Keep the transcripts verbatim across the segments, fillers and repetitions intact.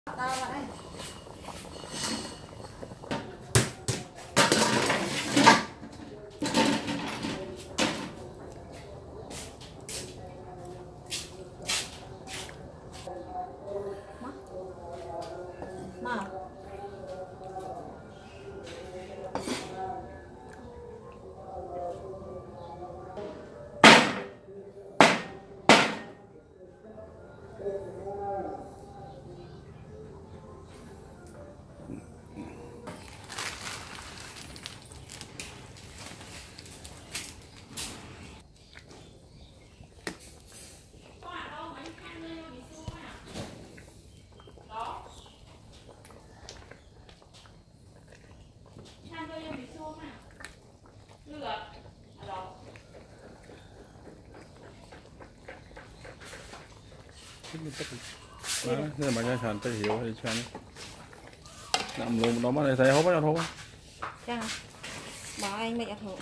Đó, thế là bà cho sàn tôi hiểu thì sàn nằm luôn đó mà này thấy hốt bao nhiêu thôi chăng bỏ anh mẹ thử.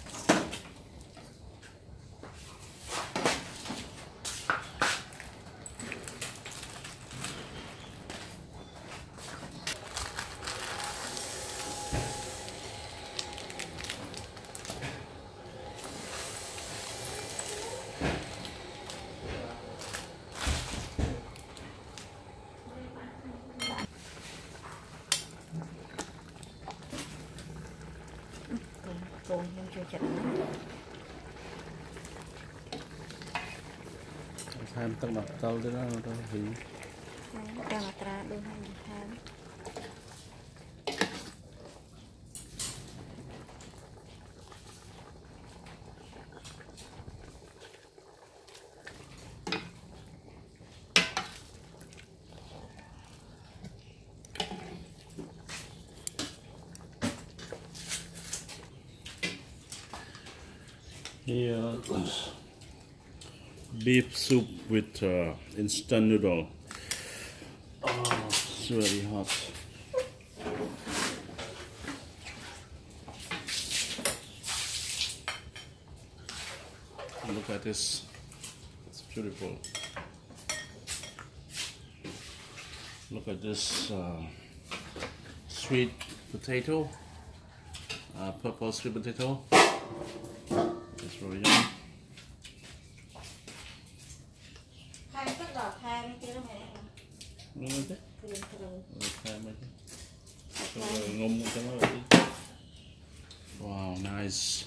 Cồn em chưa chặt tham tao mặc tao tới đó tao thì đang là tra đôi hai tham. Here is beef soup with uh, instant noodle. Oh, it's really hot. Look at this. It's beautiful. Look at this uh, sweet potato, uh, purple sweet potato. It's really yummy. Tham rất là tham kia đó mẹ. Đúng không chứ? Thường thường. Ừ, tham ấy chứ. Rồi ngâm cho nó rồi chứ. Wow, nice.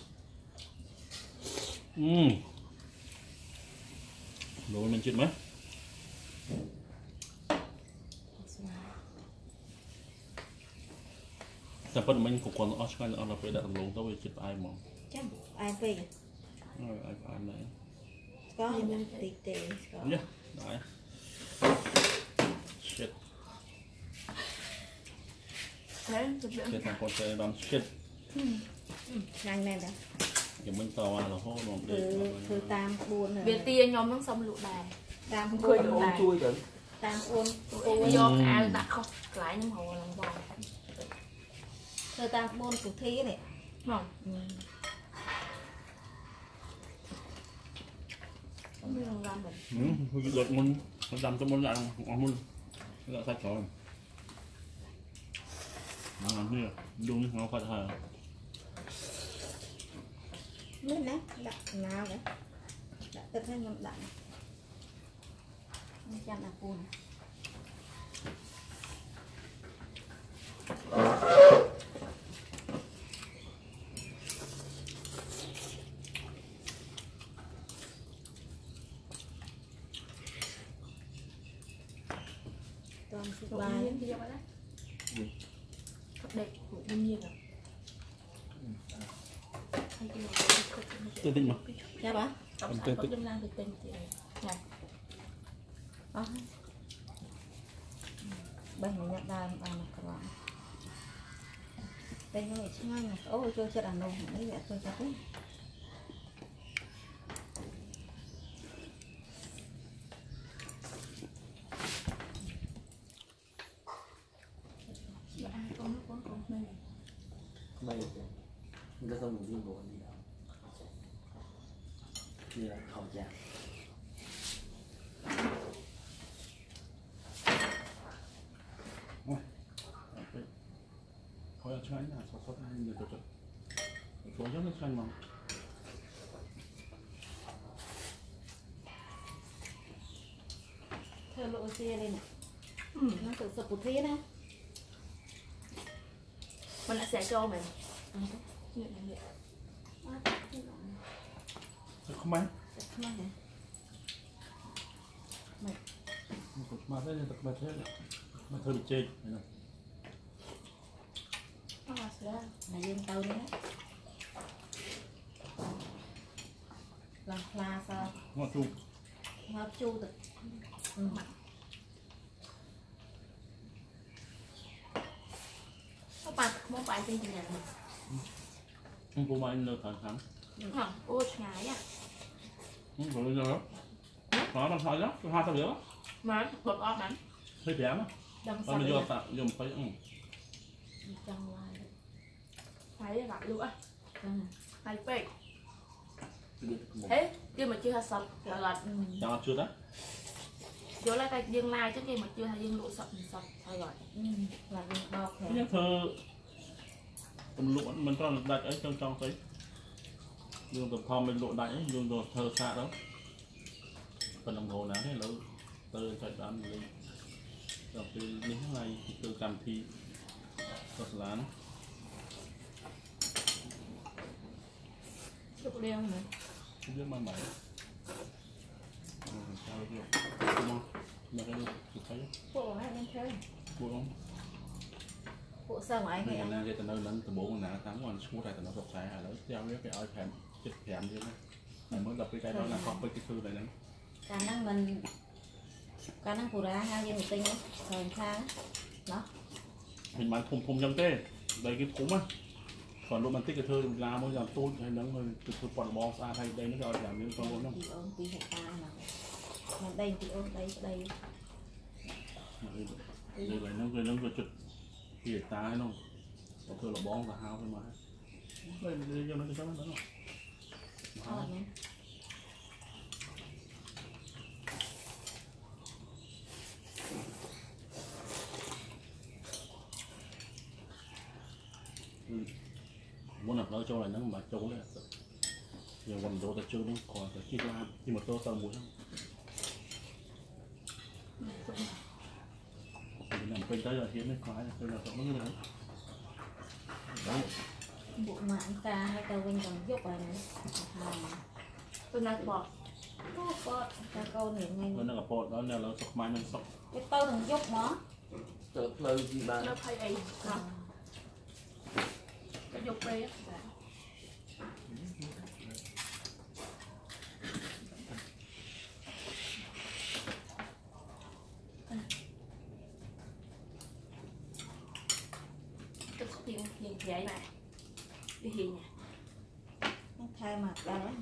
Mmm. Đồ mình chết mấy?แต่พอมันกุกคนออสกันเอาเราไปดัดลงต้องไปจิบไอหมอ Chắc ai về rồi ai phải này có hình tì tì có nhá đấy shit shit thằng con chơi đòn shit nhanh lên đó kiểu mình tàu à là hô nó từ từ tam buồn rồi Việt tia nhóm nó xong lụ đài tam khơi buồn lụ đài chui rồi tam buồn do ai đã không lại nhưng hồ làm vòng từ tam buồn của thi này không không biết làm mình ừ giật mun nó đâm cho mun lại ngon mun lại sạch rồi ngon như đúng ngon phải hả nước nè đặt nào đấy đặt tất nhiên nhầm đặt không chăn là buồn toàn sự bài nhiên gì vậy đấy thật đẹp của thiên nhiên à tôi tin mà dạ bà tổng sản phẩm dân lan thì tên chị này đó bây giờ nhặt đàn đàn các bạn đây nó bị ngon này ôi tôi chưa đàn nồng đấy vậy tôi cho biết mày người ta không được đi bộ gì đâu thì là khẩu trang Thôi cho anh là sốt sốt anh nhiều chút số rất là xanh mà thơ lộ xe đây nè Ừ. nó tự sập một thế nè Mình đã xẻ trâu mình. Ừ. Như này vậy. À, thế rồi. không mấy Không ăn hả? mà thế này thật mà thế này mà thôi bị chê này À, sẽ ra. Là dân tàu đấy làm pha sao ngọt chung ngọt chu được ừ. Các bạn muốn bài trên gì này? không có mà anh đâu thẳng thẳng Hả? Ôi, ngái à. không có bây giờ đó nó đang hỏi đó hai tao nữa Mà bột ớt bánh. hơi béo á Đâm tao mới vô tạo dùng phải ừ. trong ngoài Phải lại luôn á. ừ. Phải phê. biết một Thế, chứ mà chưa hạt sập là gọt. Ừ. Chào chưa đó Vô lại tay dương lai trước khi mà chưa hạt dương lụa sập thì sập phải gọi. Ừ. Là việc đọc cái hả? nhá thơ tầm lụa mình cho đặt ở trong trong đấy dùng tập thom mình lụa đáy dùng đồ thơ xa đó phần đồng hồ nào thế lỡ từ chạy đoán lên rồi từ đến này từ cầm thi có lán Chụp đeo này. không biết mang bảy sao được đúng không mà cái được thấy Bộ hả em chơi buồn không bộ sao ngoài này cái là anh cái tận nơi lớn từ bốn ngàn tám ngàn số này tận nó sập sải à lớn treo với cái oi thèm chích thèm như thế này mới gặp cái cái đó là có với cái thư này đấy khả năng mình khả năng của ra hai dân một tinh ấy thời tháng đó mình bán thùng thùng trong tê đây cái thúng á còn lúc mình tích cái thư là mới làm tôi hay nắng rồi từ từ quạt bò xa thay đây nó cho giảm những con luôn không thì ôm tí hạt ta nào mà đây thì ôm đây đây đây là nó người nó người chụp thì ta ấy không có thư là bó và hao thôi mà đây là cho nó cho nó đó thôi nè muốn làm nó cho là nó mà trâu đấy giờ quần đồ ta chưa nó còn phải chi ra khi mà tôi tao muốn làm bên tới là hiện nó khoái là tôi là tổng như đấy đấy bộ mạng ca hay tàu bên còn giúp rồi này hai Tôi nói bọt. có có ca câu này ngay nó là bột đó là nó sọc mai mình sọc cái tàu thằng giúp nó tớ lời gì bà Nó thay ấy. Đó. Cái dục đây á. Tôi có tiền tiền vậy này. Đi hiền nè. nó thay mặt ca đó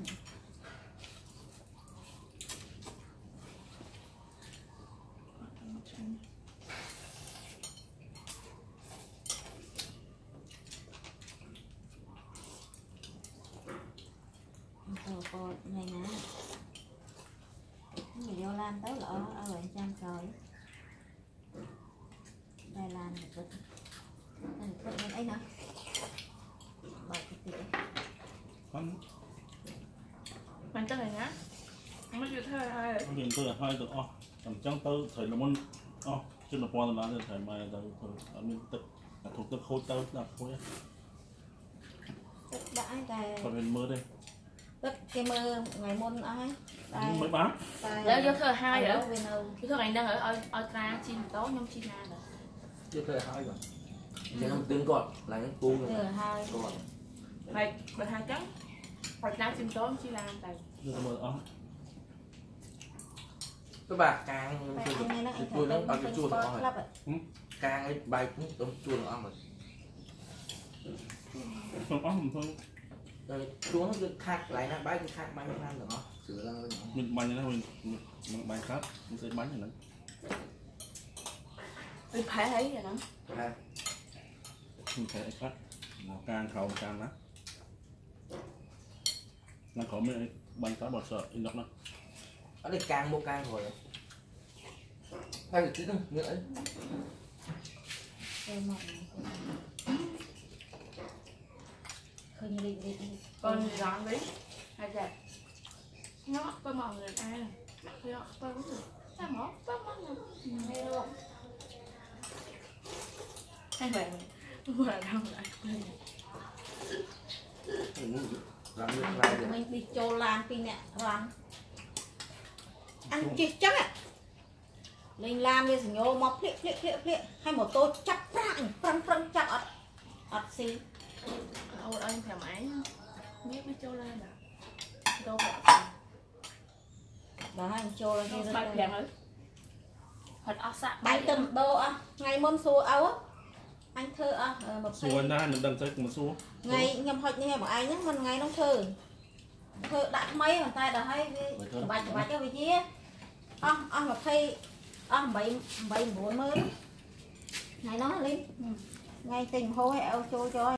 tàu coi này nè người vô lan tới lỡ ở bên trang trời đây lan một chút này chút bên ấy hả bảy cái tiền con Mình tới này nhá. Không có chịu thơ ai. nó liền tôi là hai được o tầm trắng tơ thời là môn o chứ là quan là là thời mai là thời ở miền tây là thuộc tức khối tơ là khối tất đãi tài còn bên mưa đây tất cái mơ ngày môn ai tài mới bán tài Nếu vô thơ hai ở rồi. đâu bên đâu Cái thơ này đang ở ở ở tra chim tố nhưng chim na rồi. chưa thời hai rồi chỉ không tiếng còn là những cu rồi giờ hai còn Vậy, mình hai trắng. Ở tra chim tố chim na tại. rồi mưa o các bà càng Mày anh này nó anh chua nó thấy ở tên cái tên chua nó sport rồi club ạ càng ấy bay cũng tôm chua nó ăn rồi không o không thôi rồi chua nó cứ khát lại nó bay cứ khát bay nó ăn được nó sửa ra nó mình bánh nó mình mình bánh khác mình sẽ bánh này nữa Mình phải thấy rồi đó. ha mình sẽ khác nó càng khẩu càng lắm nó có mấy bánh cá bò sợ in đọc nó ở đây càng mua càng rồi hay là tí nữa nữa ấy chơi mặn khơi như đi đi đi con rắn đấy hay đẹp nó có mỏng người ai thì họ có cũng được sao mỏ có mỏ hay luôn hay vậy vừa đâu lại làm việc lại được mình đi chô lan pin nè rắn ăn chết chắc à lên lan đi thì nhô mọc liệt liệt liệt liệt hay một tô chắp răng răng răng chắp ọt ọt xí ôi anh thoải mái biết biết châu lên à đâu phải đó anh chô lên đâu kia bay phèn ấy thật áo sạ bay từng đô á ngày môn xua áo á anh thơ á một xua na nó đâm tới một xua ngày nhầm hỏi như bảo anh nhá mình ngày nó thơ thơ đặt mấy bàn tay đã hay bạch bạch cái vị trí á á mà thay á bảy bảy bốn mươi ngày nó lên ngày tình hô hẹo cho cho